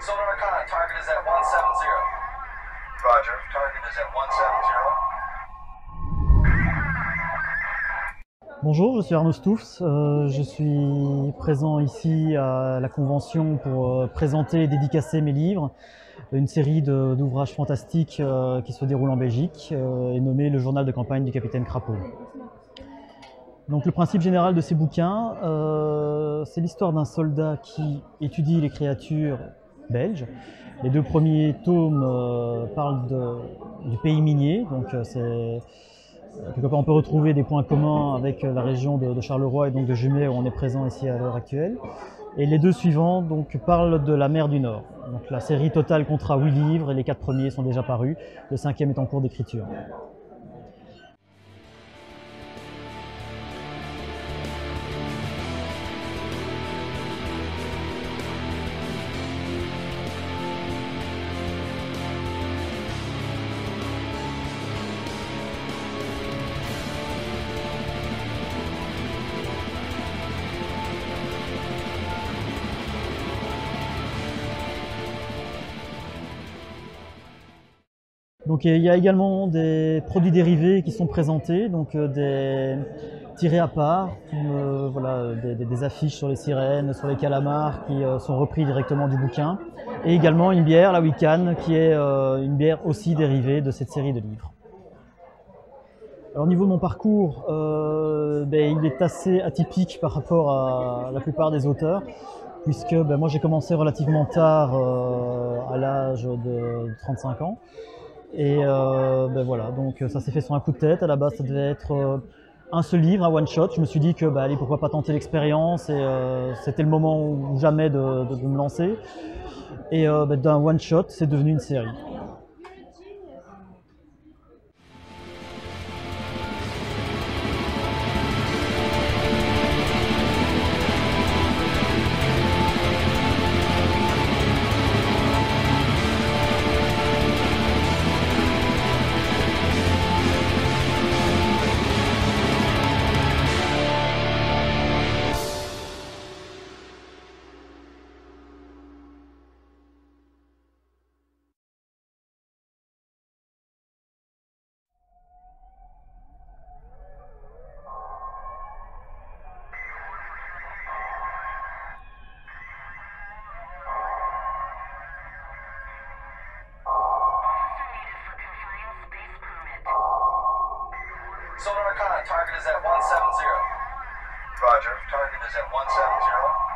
Sonar Khan, target is at 170. Roger, target is at 170. Bonjour, je suis Arnaud Stouffs. Je suis présent ici à la Convention pour présenter et dédicacer mes livres, une série d'ouvrages fantastiques qui se déroule en Belgique et nommée Le journal de campagne du capitaine Crapaud. Donc le principe général de ces bouquins, c'est l'histoire d'un soldat qui étudie les créatures belges. Les deux premiers tomes parlent du pays minier, donc quelque part on peut retrouver des points communs avec la région de Charleroi et donc de Jumet où on est présent ici à l'heure actuelle. Et les deux suivants donc, parlent de la mer du Nord. Donc la série totale comptera 8 livres et les 4 premiers sont déjà parus. Le 5e est en cours d'écriture. Donc il y a également des produits dérivés qui sont présentés, donc des tirés à part, voilà, des affiches sur les sirènes, sur les calamars qui sont repris directement du bouquin, et également une bière, la Wiccan, qui est une bière aussi dérivée de cette série de livres. Alors, au niveau de mon parcours, il est assez atypique par rapport à la plupart des auteurs, puisque moi j'ai commencé relativement tard, à l'âge de 35 ans. Et voilà, donc ça s'est fait sur un coup de tête. À la base, ça devait être un seul livre, un one-shot. Je me suis dit que, allez, pourquoi pas tenter l'expérience, et c'était le moment ou jamais de me lancer. Et d'un one-shot, c'est devenu une série. Sonar Khan, target is at 170. Roger, target is at 170.